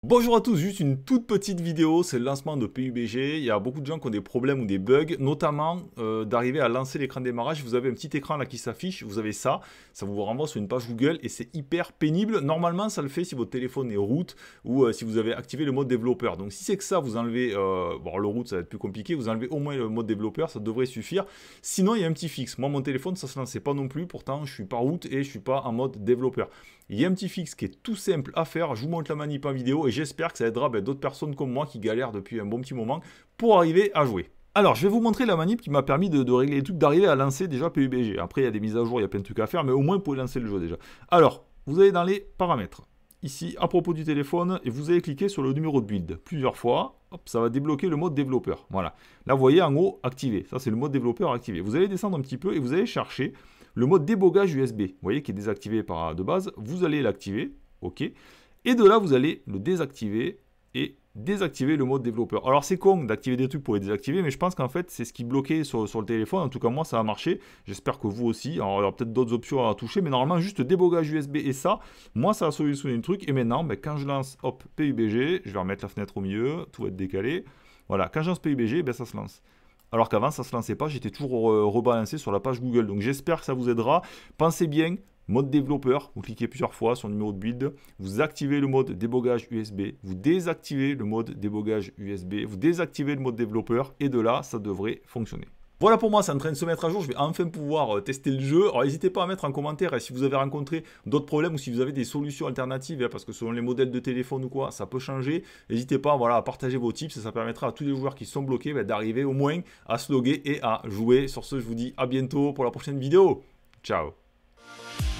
Bonjour à tous, juste une toute petite vidéo, c'est le lancement de PUBG. Il y a beaucoup de gens qui ont des problèmes ou des bugs, notamment d'arriver à lancer l'écran de démarrage. Vous avez un petit écran là qui s'affiche, vous avez ça vous renvoie sur une page Google et c'est hyper pénible. Normalement, ça le fait si votre téléphone est root ou si vous avez activé le mode développeur. Donc si c'est que ça, vous enlevez, bon le root ça va être plus compliqué, vous enlevez au moins le mode développeur, ça devrait suffire. Sinon, il y a un petit fixe. Moi, mon téléphone, ça se lançait pas non plus, pourtant je suis pas root et je suis pas en mode développeur. Il y a un petit fixe qui est tout simple à faire, je vous montre la manip en vidéo et j'espère que ça aidera d'autres personnes comme moi qui galèrent depuis un bon petit moment pour arriver à jouer. Alors, je vais vous montrer la manip qui m'a permis de régler les trucs, d'arriver à lancer déjà PUBG. Après, il y a des mises à jour, il y a plein de trucs à faire, mais au moins, vous pouvez lancer le jeu déjà. Alors, vous allez dans les paramètres, ici, à propos du téléphone, et vous allez cliquer sur le numéro de build plusieurs fois. Hop, ça va débloquer le mode développeur. Voilà. Là, vous voyez, en haut, activé. Ça, c'est le mode développeur activé. Vous allez descendre un petit peu et vous allez chercher le mode débogage USB. Vous voyez, qui est désactivé de base. Vous allez l'activer. OK. Et de là, vous allez le désactiver et désactiver le mode développeur. Alors c'est con d'activer des trucs pour les désactiver, mais je pense qu'en fait c'est ce qui bloquait sur le téléphone. En tout cas moi ça a marché, j'espère que vous aussi. Alors il y aura peut-être d'autres options à toucher, mais normalement juste débogage USB et ça, moi ça a solutionné le truc. Et maintenant quand je lance hop PUBG, je vais remettre la fenêtre au milieu, tout va être décalé. Voilà, quand je lance PUBG, ça se lance. Alors qu'avant ça se lançait pas, j'étais toujours rebalancé sur la page Google. Donc j'espère que ça vous aidera. Pensez bien, mode développeur, vous cliquez plusieurs fois sur le numéro de build, vous activez le mode débogage USB, vous désactivez le mode débogage USB, vous désactivez le mode développeur et de là, ça devrait fonctionner. Voilà pour moi, c'est en train de se mettre à jour, je vais enfin pouvoir tester le jeu. Alors n'hésitez pas à mettre en commentaire si vous avez rencontré d'autres problèmes ou si vous avez des solutions alternatives, parce que selon les modèles de téléphone ou quoi, ça peut changer. N'hésitez pas à partager vos tips, ça permettra à tous les joueurs qui sont bloqués d'arriver au moins à se loguer et à jouer. Sur ce, je vous dis à bientôt pour la prochaine vidéo. Ciao.